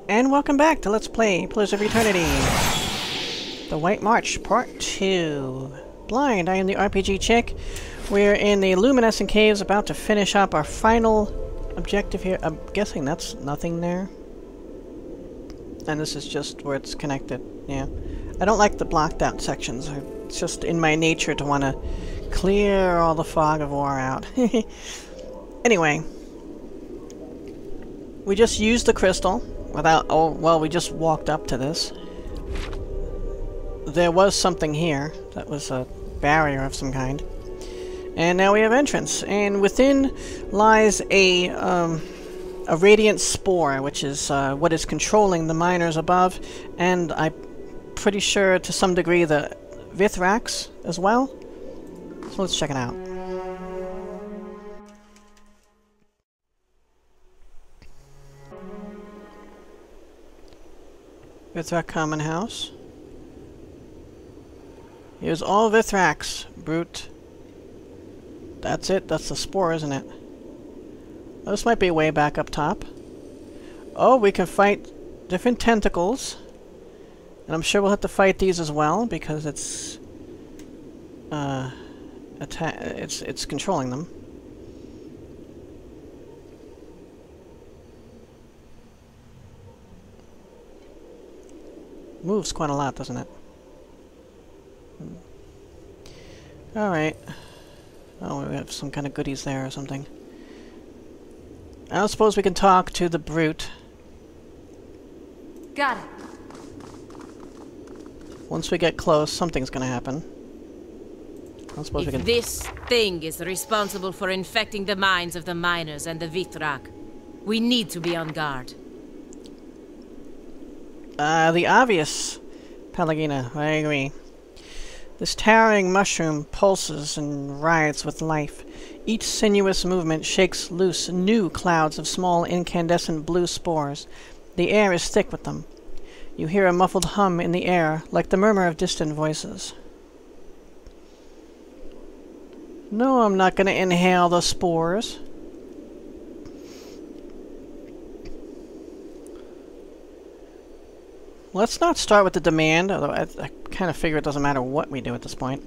And welcome back to Let's Play Pillars of Eternity! The White March, Part 2. Blind, I am the RPG chick. We're in the luminescent caves about to finish up our final objective here. I'm guessing that's nothing there. And this is just where it's connected, yeah. I don't like the blocked out sections. It's just in my nature to want to clear all the fog of war out. Anyway. We just used the crystal. We just walked up to this. There was something here that was a barrier of some kind. And now we have entrance. And within lies a radiant spore, which is what is controlling the miners above, and I'm pretty sure to some degree the Vithrax as well. So let's check it out. Vithrak Common House. Here's all Vithrax, brute. That's it, that's the spore, isn't it? Oh, this might be way back up top. Oh, we can fight different tentacles. And I'm sure we'll have to fight these as well, because it's it's controlling them. Moves quite a lot, doesn't it? Alright. Oh, we have some kind of goodies there or something. I don't suppose we can talk to the brute. Got it. Once we get close, something's gonna happen. I don't suppose we can... This thing is responsible for infecting the minds of the miners and the Vithrak. We need to be on guard. The obvious, Pelagina, I agree. This towering mushroom pulses and writhes with life. Each sinuous movement shakes loose new clouds of small incandescent blue spores. The air is thick with them. You hear a muffled hum in the air, like the murmur of distant voices. No, I'm not going to inhale the spores. Let's not start with the demand, although I kind of figure it doesn't matter what we do at this point.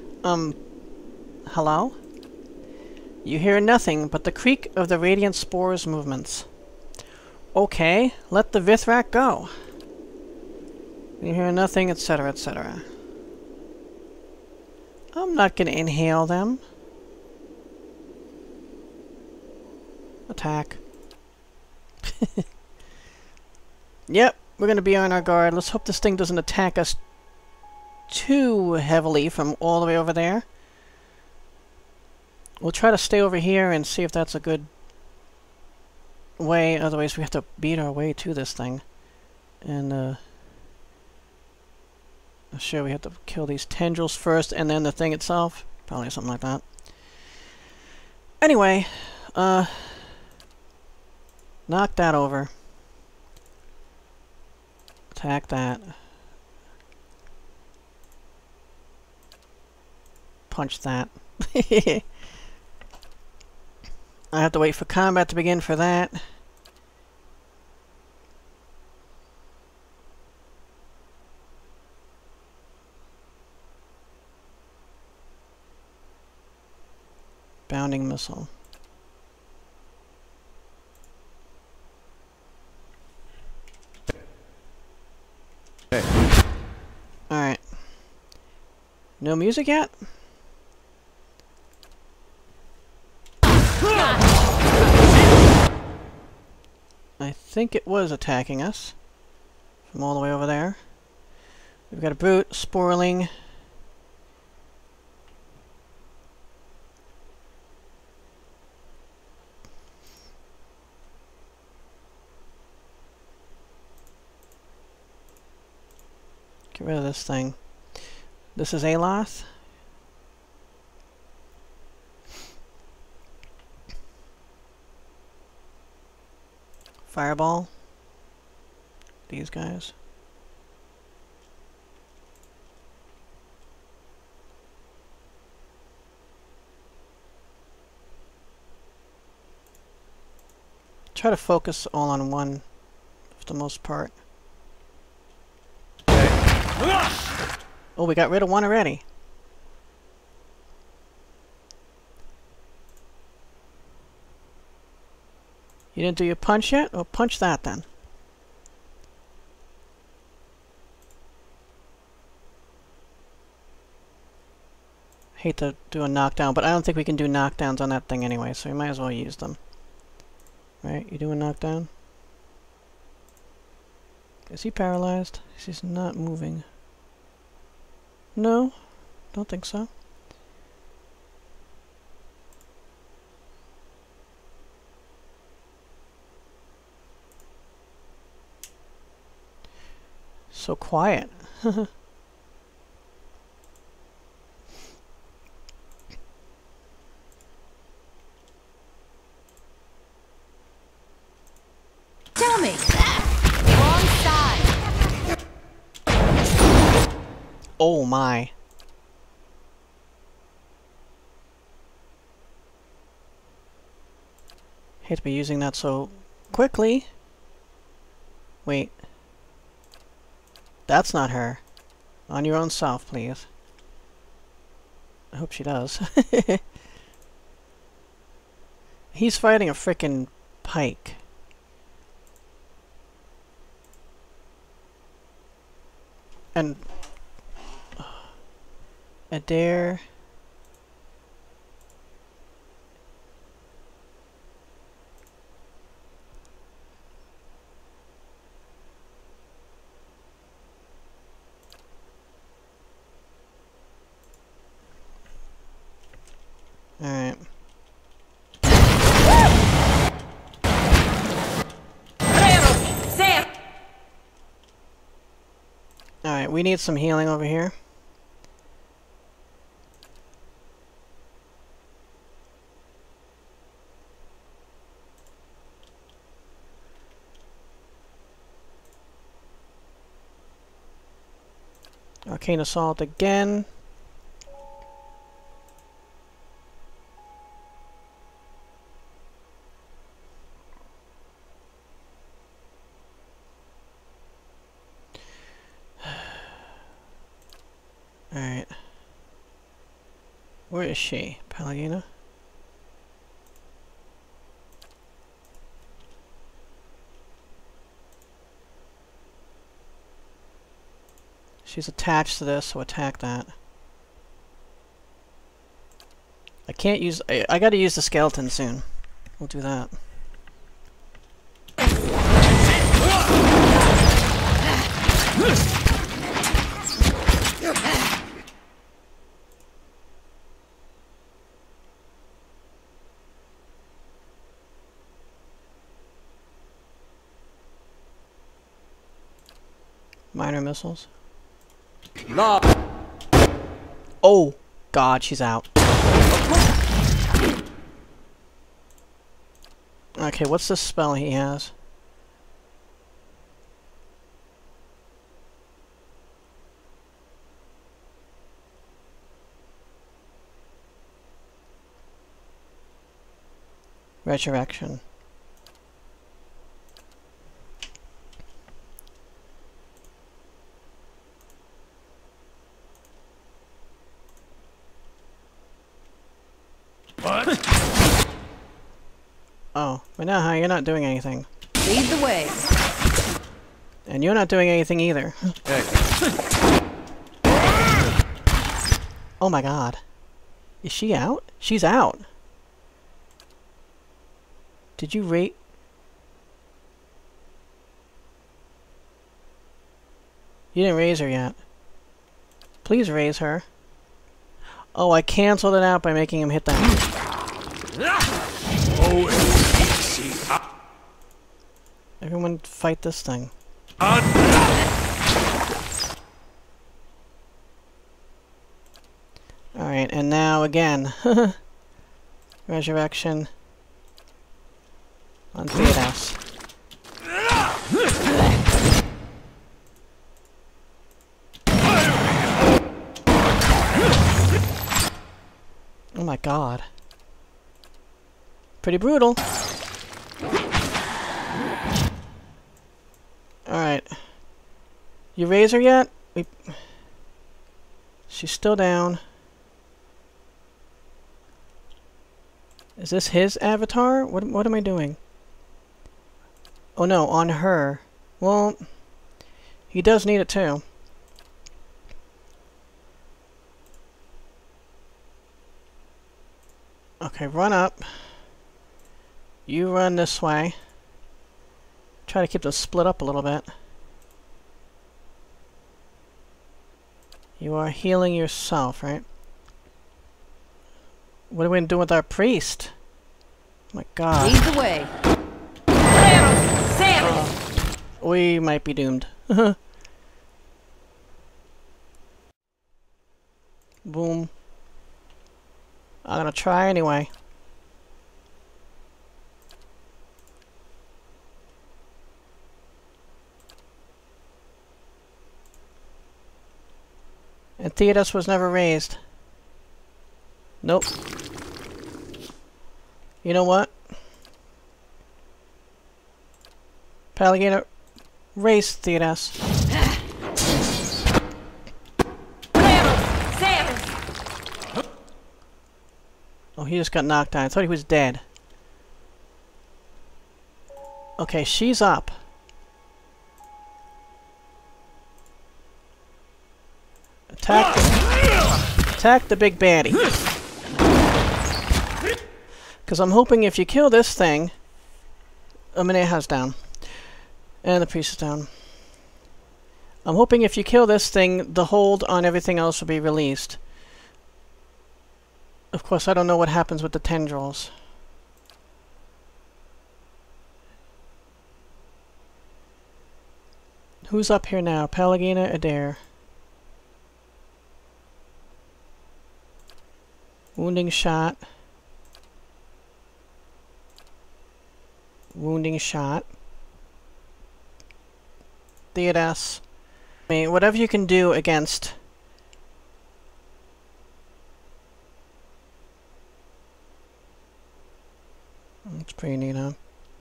Hello? You hear nothing but the creak of the radiant spore's movements. Okay, let the Vithrak go. You hear nothing, etc., etc. I'm not going to inhale them. Attack. Yep. We're going to be on our guard. Let's hope this thing doesn't attack us too heavily from all the way over there. We'll try to stay over here and see if that's a good way. Otherwise, we have to beat our way to this thing. And, I'm sure we have to kill these tendrils first and then the thing itself. Probably something like that. Anyway, knock that over. Attack that. Punch that. I have to wait for combat to begin for that. Bounding missile. Alright. No music yet? I think it was attacking us from all the way over there. We've got a brute, sporling. Get rid of this thing. This is Aloth. Fireball. These guys. Try to focus all on one for the most part. Oh, we got rid of one already. You didn't do your punch yet? Oh, punch that then. Hate to do a knockdown, but I don't think we can do knockdowns on that thing anyway, so we might as well use them. Right, you do a knockdown? Is he paralyzed? He's not moving. No, don't think so. So quiet. Tell me. Wrong side. Oh my. Hate to be using that so quickly. Wait. That's not her. On your own self, please. I hope she does. He's fighting a frickin' pike. And Adair. Alright. Alright, we need some healing over here. Arcane Assault again. Alright. Where is she? Pallegina? She's attached to this, so attack that. I can't use... I gotta use the skeleton soon. We'll do that. Minor missiles. Oh God, she's out. Okay, what's the spell he has? Resurrection. What? Oh, but now you're not doing anything. Lead the way. And you're not doing anything either. Hey. Oh my God. Is she out? She's out. Did you rate? You didn't raise her yet. Please raise her. Oh, I canceled it out by making him hit that. Everyone fight this thing. Alright, and now again. Resurrection. On Theodos. Oh my God. Pretty brutal. You raise her yet? She's still down. Is this his avatar? What am I doing? Oh no, on her. Well, he does need it too. Okay, run up. You run this way. Try to keep them split up a little bit. You are healing yourself, right? What are we doing with our priest? Oh my god. Lead the way. We might be doomed. Boom. I'm gonna try anyway. And Theodos was never raised. Nope. You know what? Palligator, raise Theodos. Oh, he just got knocked out. I thought he was dead. Okay, she's up. Attack the big baddie. Because I'm hoping if you kill this thing... Ameneha's down. And the priest is down. I'm hoping if you kill this thing, the hold on everything else will be released. Of course, I don't know what happens with the tendrils. Who's up here now? Pallegina, Adair. Wounding shot. Wounding shot. Theodos. I mean, whatever you can do against... That's pretty neat, huh?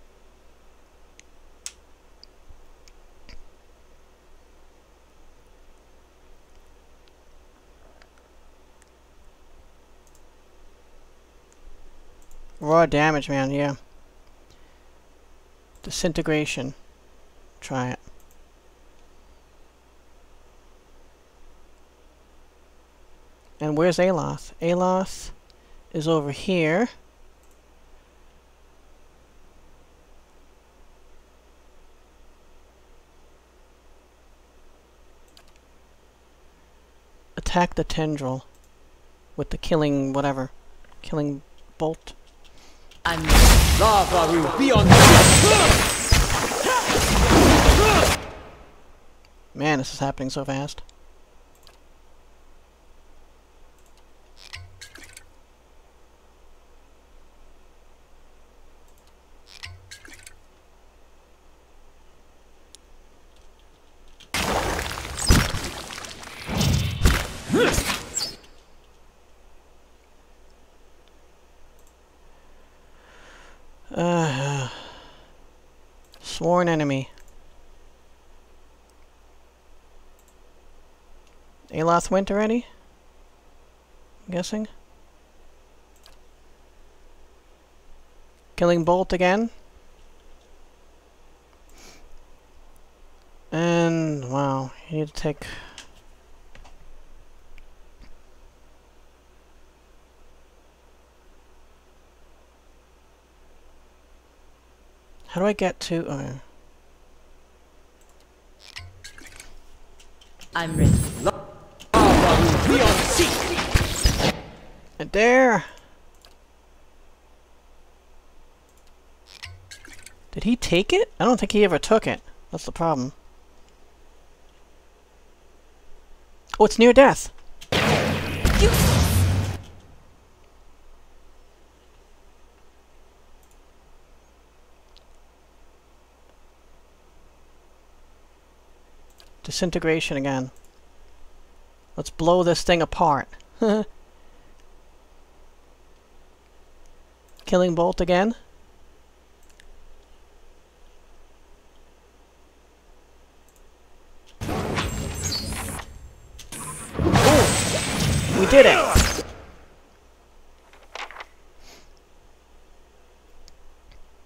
Raw damage, man, yeah. Disintegration. Try it. And where's Aloth? Aloth is over here. Attack the tendril with the killing whatever. Killing bolt. Lava will be on. Man, this is happening so fast. Sworn enemy. Aloth went already? I'm guessing. Killing bolt again. And wow, you need to take... How do I get to... Oh. I'm ready. There! Did he take it? I don't think he ever took it. That's the problem. Oh, it's near death! Disintegration again. Let's blow this thing apart. Killing bolt again.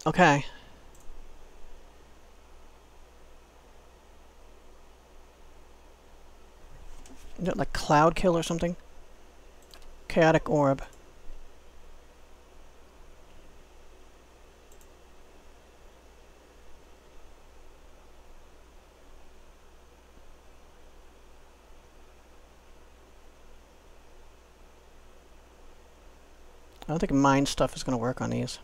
Okay. Is it like Cloud Kill or something? Chaotic Orb. I don't think mine stuff is going to work on these.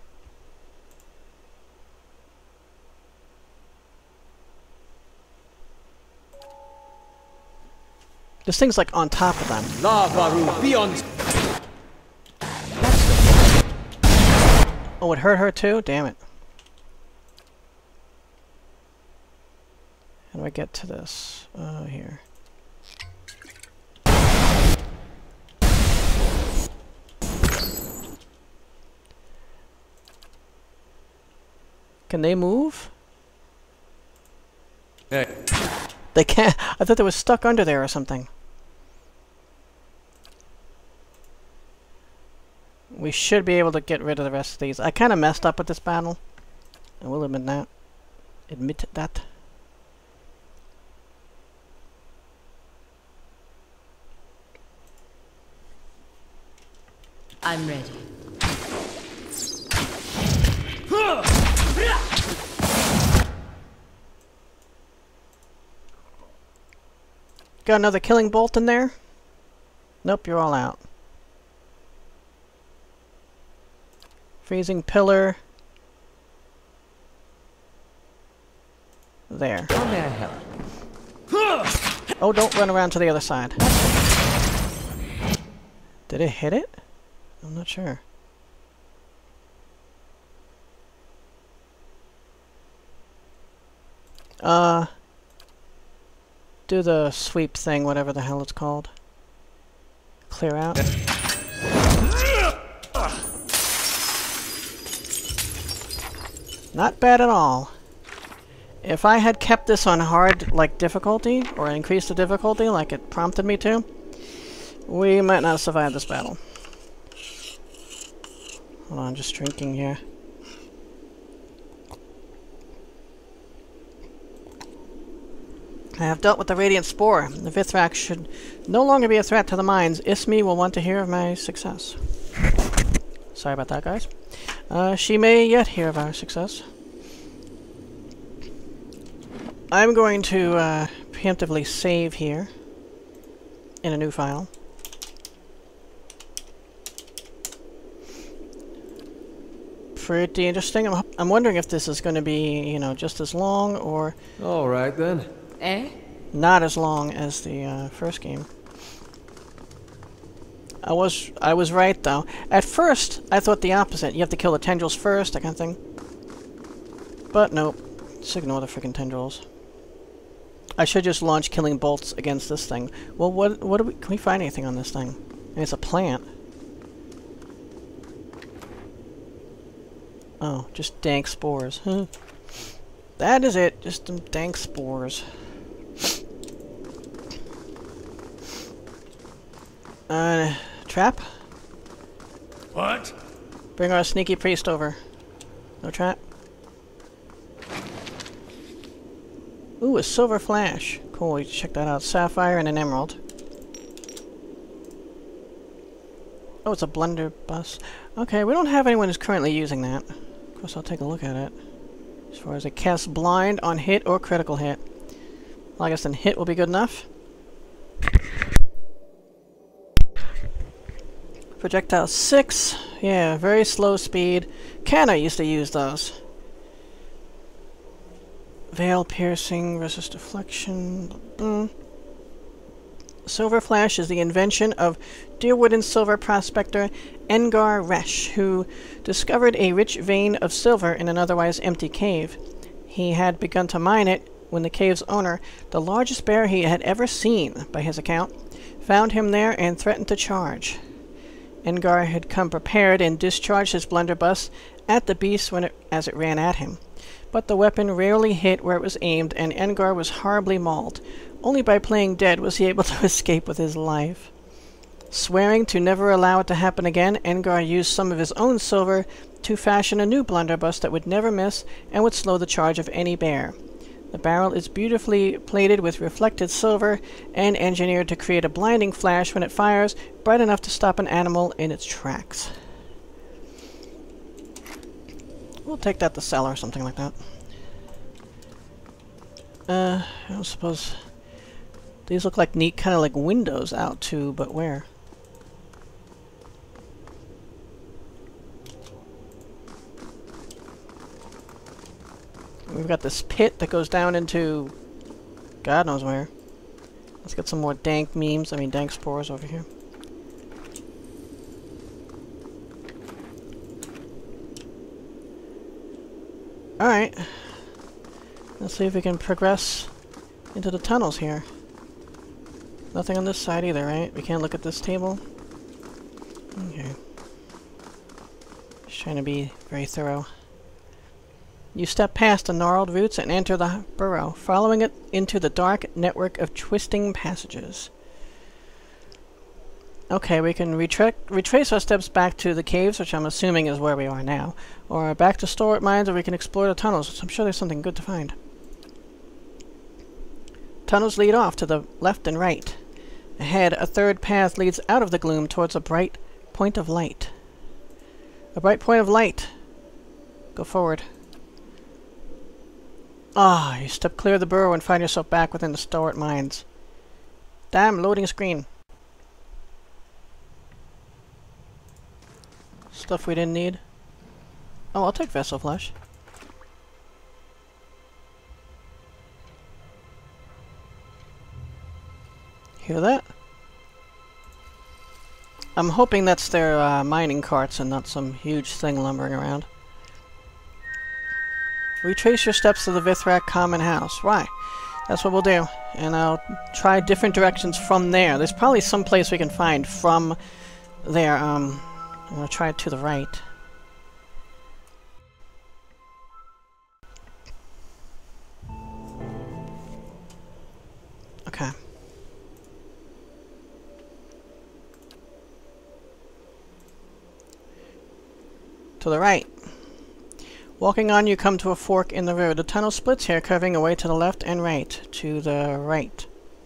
This thing's like on top of them. Lavaru beyond. Oh, it hurt her too? Damn it. How do I get to this? Here. Can they move? Hey. They can't. I thought they was stuck under there or something. We should be able to get rid of the rest of these. I kind of messed up with this battle. I will admit that. Admit that. I'm ready. Got another killing bolt in there? Nope, you're all out. Freezing pillar. There. How may I help? Oh, don't run around to the other side. Did it hit it? I'm not sure. Do the sweep thing, whatever the hell it's called. Clear out. Not bad at all. If I had kept this on hard, like, difficulty, or increased the difficulty like it prompted me to, we might not have survived this battle. Hold on, just drinking here. I have dealt with the Radiant Spore. The Vithrak should no longer be a threat to the mines. Ismi will want to hear of my success. Sorry about that, guys. She may yet hear of our success. I'm going to preemptively save here in a new file. Pretty interesting. I'm wondering if this is going to be, you know, just as long or... All right, then. Eh? Not as long as the first game. I was right though. At first, I thought the opposite. You have to kill the tendrils first, that kind of thing. But nope. Just ignore the freaking tendrils. I should just launch killing bolts against this thing. Well, what do we... Can we find anything on this thing? I mean, it's a plant. Oh, just dank spores. Huh. That is it. Just some dank spores. Trap? What? Bring our sneaky priest over. No trap? Ooh, a silver flash. Cool, we check that out. Sapphire and an emerald. Oh, it's a blunderbuss. Okay, we don't have anyone who's currently using that. Of course, I'll take a look at it. As far as it casts blind on hit or critical hit. Well, I guess then hit will be good enough. Projectile 6. Yeah, very slow speed. Canna used to use those. Veil piercing, resist deflection. Silver Flash is the invention of Deerwood and silver prospector Engar Resh, who discovered a rich vein of silver in an otherwise empty cave. He had begun to mine it when the cave's owner, the largest bear he had ever seen, by his account, found him there and threatened to charge. Engar had come prepared and discharged his blunderbuss at the beast as it ran at him. But the weapon rarely hit where it was aimed, and Engar was horribly mauled. Only by playing dead was he able to escape with his life. Swearing to never allow it to happen again, Engar used some of his own silver to fashion a new blunderbuss that would never miss and would slow the charge of any bear. The barrel is beautifully plated with reflected silver and engineered to create a blinding flash when it fires, bright enough to stop an animal in its tracks. We'll take that to sell or something like that. I don't suppose... These look like neat, kind of like windows out too, but where? We've got this pit that goes down into God knows where. Let's get some more dank dank spores over here. Alright. Let's see if we can progress into the tunnels here. Nothing on this side either, right? We can't look at this table? Okay. Just trying to be very thorough. You step past the gnarled roots and enter the burrow, following it into the dark network of twisting passages. Okay, we can retrace our steps back to the caves, which I'm assuming is where we are now, or back to Store mines, or we can explore the tunnels, which I'm sure there's something good to find. Tunnels lead off to the left and right. Ahead, a third path leads out of the gloom towards a bright point of light. A bright point of light. Go forward. Ah, you step clear of the burrow and find yourself back within the Store mines. Damn, loading screen. Stuff we didn't need. Oh, I'll take vessel flesh. Hear that? I'm hoping that's their mining carts and not some huge thing lumbering around. Retrace your steps to the Vithrak common house. Right. That's what we'll do. And I'll try different directions from there. There's probably some place we can find from there. I'm gonna try it to the right. Okay. To the right. Walking on, you come to a fork in the road. The tunnel splits here, curving away to the left and right. To the right.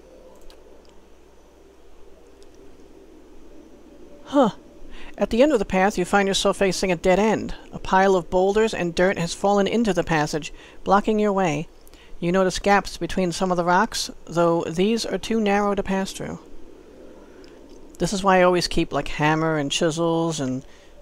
Huh. At the end of the path, you find yourself facing a dead end. A pile of boulders and dirt has fallen into the passage, blocking your way. You notice gaps between some of the rocks, though these are too narrow to pass through. This is why I always keep, like, hammer and chisels and...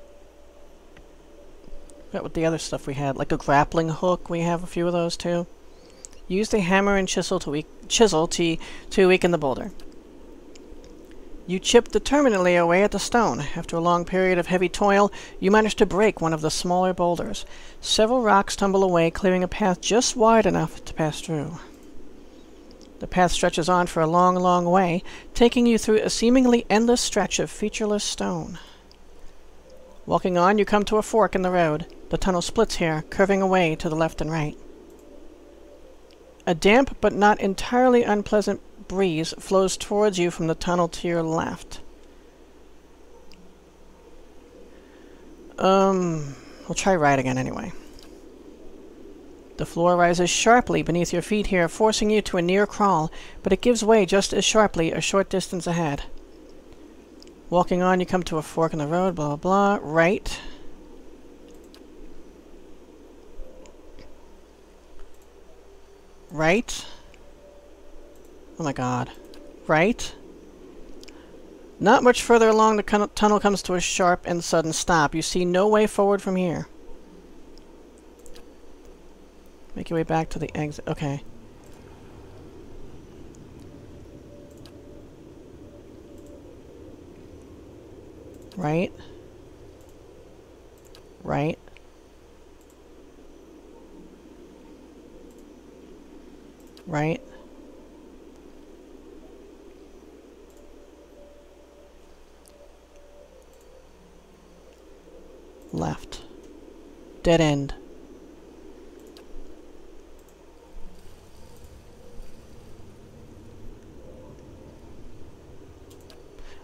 What with the other stuff we had, like a grappling hook, we have a few of those too. Use the hammer and chisel to weaken the boulder. You chip determinedly away at the stone. After a long period of heavy toil, you manage to break one of the smaller boulders. Several rocks tumble away, clearing a path just wide enough to pass through. The path stretches on for a long, long way, taking you through a seemingly endless stretch of featureless stone. Walking on, you come to a fork in the road. The tunnel splits here, curving away to the left and right. A damp but not entirely unpleasant breeze flows towards you from the tunnel to your left. We'll try right again anyway. The floor rises sharply beneath your feet here, forcing you to a near crawl, but it gives way just as sharply a short distance ahead. Walking on, you come to a fork in the road, blah, blah, blah. Right. Right. Oh my god. Right. Not much further along, the tunnel comes to a sharp and sudden stop. You see no way forward from here. Make your way back to the exit. Okay. Right. Right. Right. Left. Dead end.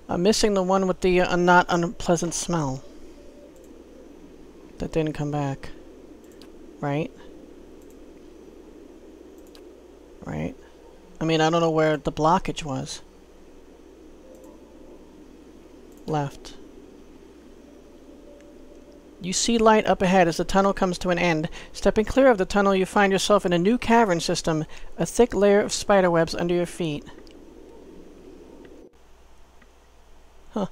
I'm missing the one with the not unpleasant smell. That didn't come back. Right? Right? I mean, I don't know where the blockage was. Left. You see light up ahead as the tunnel comes to an end. Stepping clear of the tunnel, you find yourself in a new cavern system, a thick layer of spiderwebs under your feet. Huh.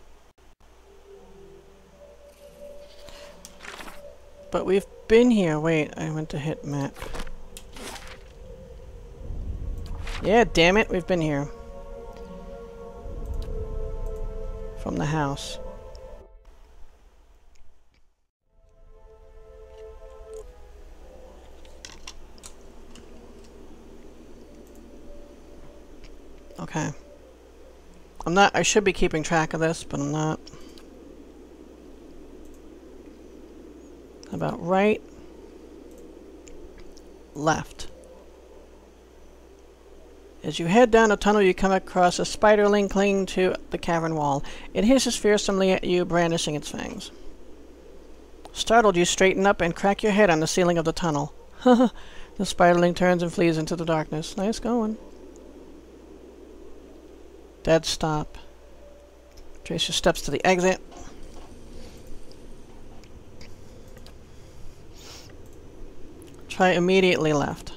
But we've been here. Wait, I went to hit map. Yeah, damn it, we've been here. From the house. Okay. I should be keeping track of this, but I'm not. How about right? Left. As you head down a tunnel, you come across a spiderling clinging to the cavern wall. It hisses fearsomely at you, brandishing its fangs. Startled, you straighten up and crack your head on the ceiling of the tunnel. The spiderling turns and flees into the darkness. Nice going. Dead stop. Trace your steps to the exit. Try immediately left.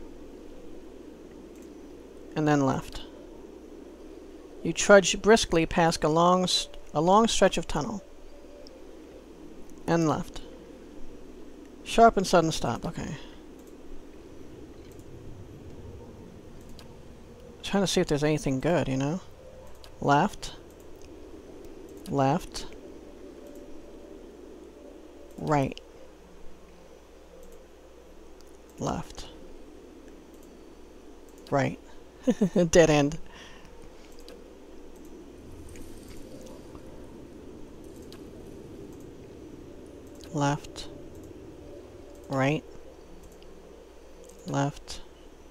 And then left. You trudge briskly past a long stretch of tunnel. And left. Sharp and sudden stop. Okay. Trying to see if there's anything good, you know? Left. Left. Right. Left. Right. Dead end. Left. Right. Left.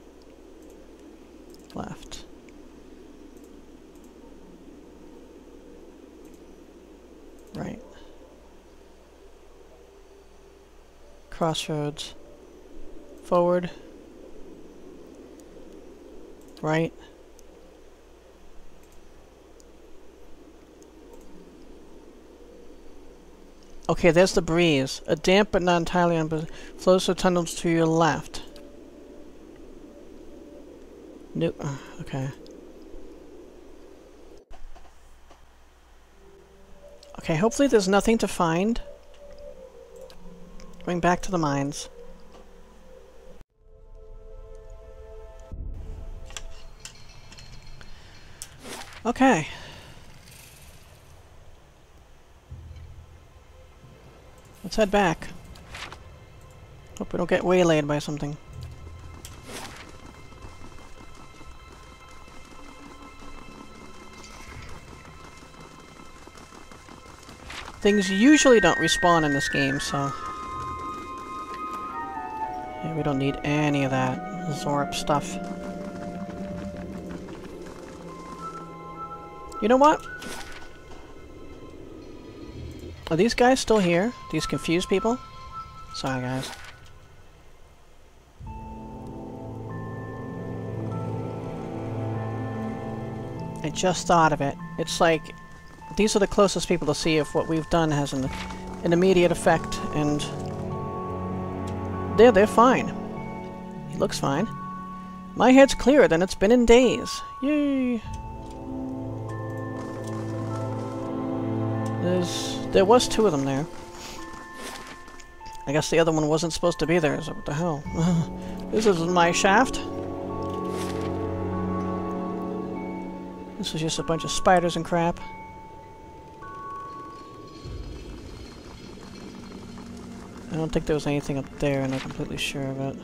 Left. Right. Crossroads. Forward. Right. Okay, there's the breeze. A damp but not entirely flows through tunnels to your left. Nope. Okay. Okay, hopefully there's nothing to find. Going back to the mines. Okay. Let's head back. Hope we don't get waylaid by something. Things usually don't respawn in this game, so... yeah, we don't need any of that Zorp stuff. You know what? Are these guys still here? These confused people? Sorry, guys. I just thought of it. It's like... these are the closest people to see if what we've done has an immediate effect, and... they're fine. He looks fine. My head's clearer than it's been in days. Yay! There was two of them there. I guess the other one wasn't supposed to be there, so what the hell? This isn't my shaft. This was just a bunch of spiders and crap. I don't think there was anything up there, and I'm completely sure of it.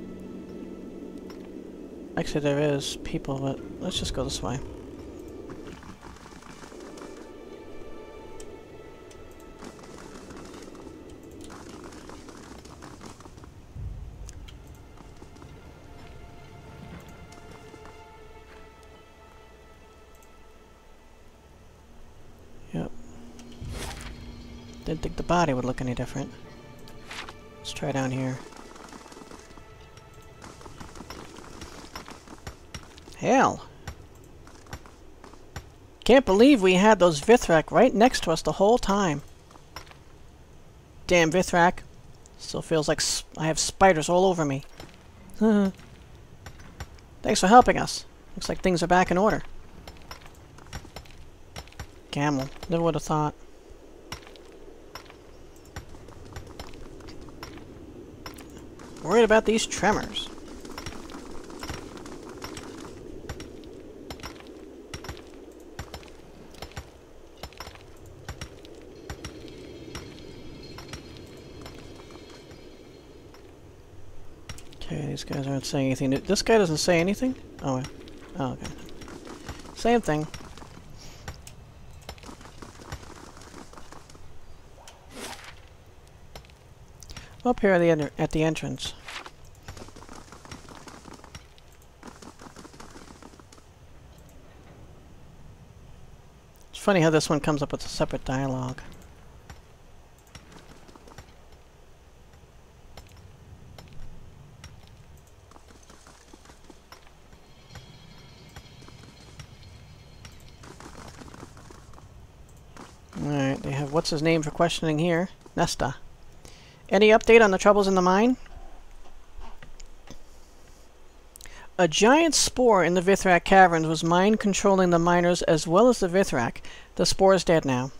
Actually, there is people, but let's just go this way. Didn't think the body would look any different. Let's try down here. Hell! Can't believe we had those Vithrak right next to us the whole time. Damn Vithrak. Still feels like I have spiders all over me. Thanks for helping us. Looks like things are back in order. Camel. Never would have thought. Worried about these tremors. Okay, these guys aren't saying anything. This guy doesn't say anything? Oh, wait. Oh, okay. Same thing. Up here at the entrance. It's funny how this one comes up with a separate dialogue. Alright, they have what's his name for questioning here? Nesta. Any update on the troubles in the mine? A giant spore in the Vithrak caverns was mind-controlling the miners as well as the Vithrak. The spore is dead now.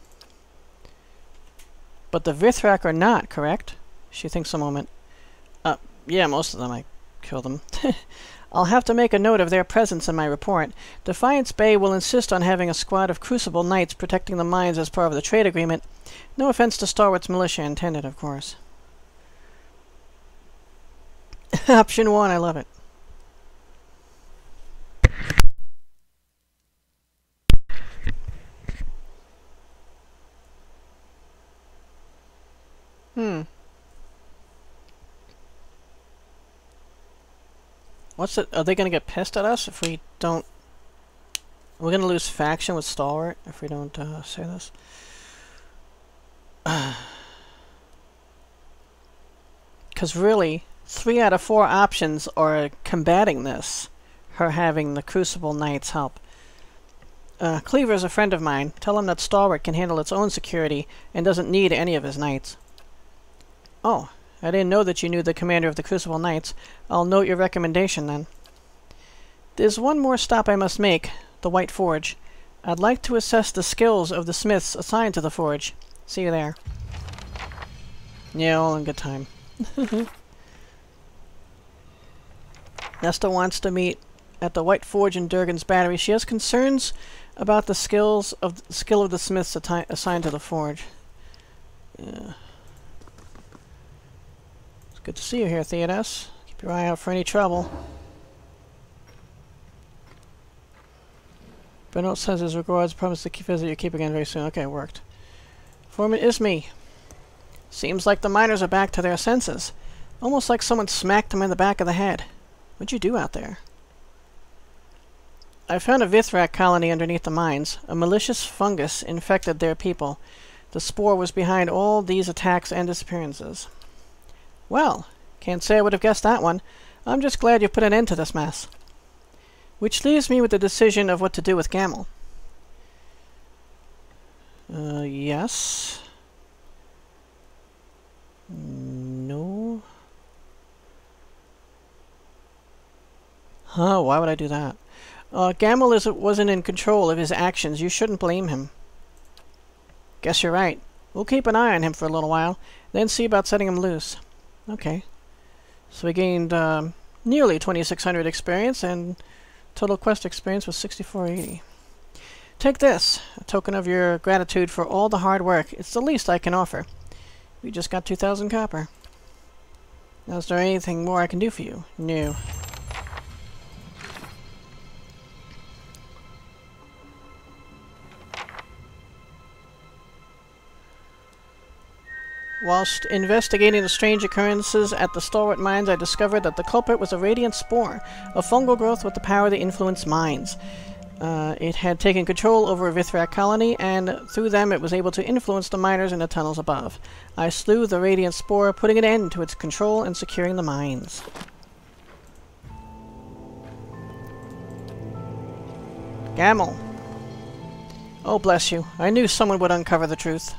But the Vithrak are not, correct? She thinks a moment. Yeah, most of them. I killed them. I'll have to make a note of their presence in my report. Defiance Bay will insist on having a squad of Crucible Knights protecting the mines as part of the trade agreement. No offense to Starwart's militia intended, of course. Option 1, I love it. What's it? Are they gonna get pissed at us if we don't? We're gonna lose faction with Stalwart if we don't say this. Because really, 3 out of 4 options are combating this. Her having the Crucible Knights help. Cleaver's a friend of mine. Tell him that Stalwart can handle its own security and doesn't need any of his knights. Oh, I didn't know that you knew the commander of the Crucible Knights. I'll note your recommendation then. There's one more stop I must make, the White Forge. I'd like to assess the skills of the smiths assigned to the forge. See you there. Yeah, all in good time. Nesta wants to meet at the White Forge in Durgan's Battery. She has concerns about the skill of the smiths assigned to the forge. Yeah. It's good to see you here, Theodos. Keep your eye out for any trouble. Bernal says his regards, promise to visit your keep again very soon. Okay, it worked. Foreman Ismay. Seems like the miners are back to their senses. Almost like someone smacked them in the back of the head. What'd you do out there? I found a Vithrak colony underneath the mines. A malicious fungus infected their people. The Spore was behind all these attacks and disappearances. Well, can't say I would have guessed that one. I'm just glad you put an end to this mess. Which leaves me with the decision of what to do with Gamel. Yes. No. Huh, why would I do that? Gamel wasn't in control of his actions. You shouldn't blame him. Guess you're right. We'll keep an eye on him for a little while, then see about setting him loose. Okay. So we gained nearly 2,600 experience, and total quest experience was 6,480. Take this, a token of your gratitude for all the hard work. It's the least I can offer. We just got 2,000 copper. Now, is there anything more I can do for you? No. Whilst investigating the strange occurrences at the Stalwart Mines, I discovered that the culprit was a radiant spore, a fungal growth with the power to influence minds. It had taken control over a Vithrak colony, and through them it was able to influence the miners in the tunnels above. I slew the Radiant Spore, putting an end to its control and securing the mines. Gamel. Oh, bless you. I knew someone would uncover the truth.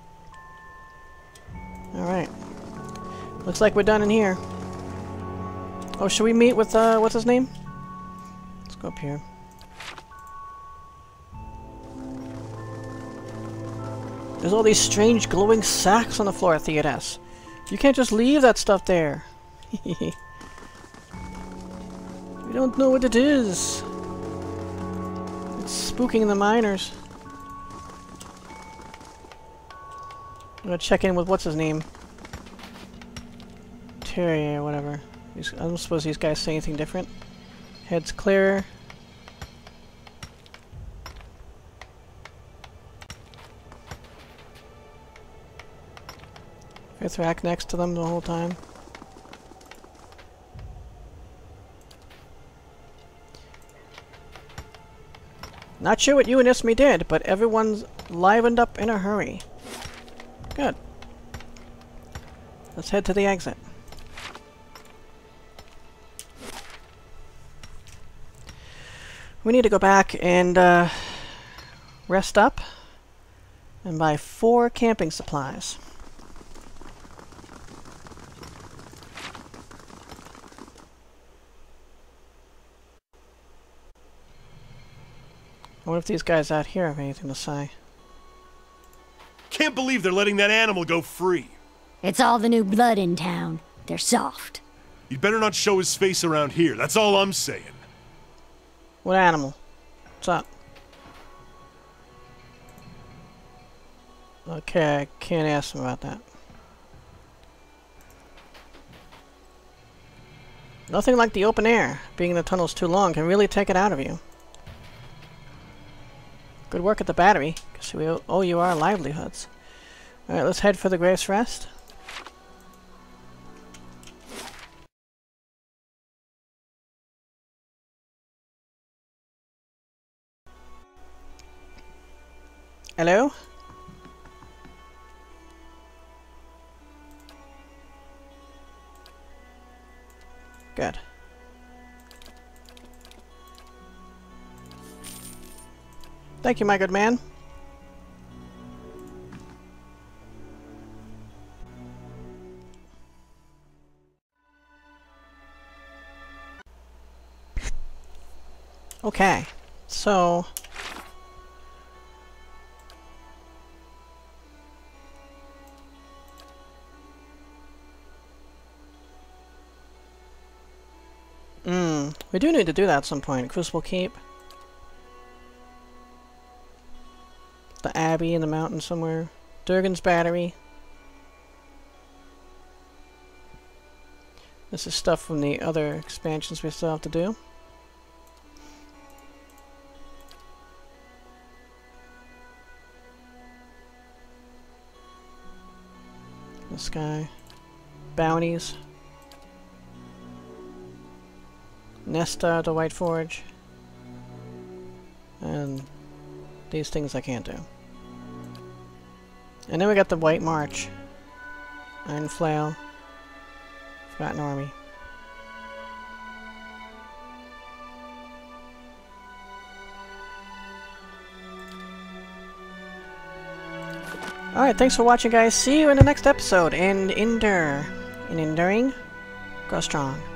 Alright. Looks like we're done in here. Oh, should we meet with, what's his name? Let's go up here. There's all these strange glowing sacks on the floor at Theodas. You can't just leave that stuff there. We don't know what it is. It's spooking the miners. I'm gonna check in with what's his name. Terry or whatever. I don't suppose these guys say anything different. Head's clear. Vithrak next to them the whole time. Not sure what you and Ismi did, but everyone's livened up in a hurry. Good. Let's head to the exit. We need to go back and rest up and buy 4 camping supplies. I wonder if these guys out here have anything to say. Can't believe they're letting that animal go free. It's all the new blood in town. They're soft. You'd better not show his face around here, that's all I'm saying. What animal? What's up? Okay, I can't ask him about that. Nothing like the open air. Being in the tunnels too long can really take it out of you. Good work at the battery, because we owe you our livelihoods. Alright, let's head for the Grace Rest. Hello? Good. Thank you, my good man. Okay, so... we do need to do that at some point. Crucible Keep. The Abbey in the mountain somewhere. Durgan's Battery. This is stuff from the other expansions we still have to do. This guy. Bounties. Nesta, the White Forge. And these things I can't do. And then we got the White March. Iron Flail. Forgotten Army. Alright, thanks for watching, guys. See you in the next episode. And endure. In enduring, go strong.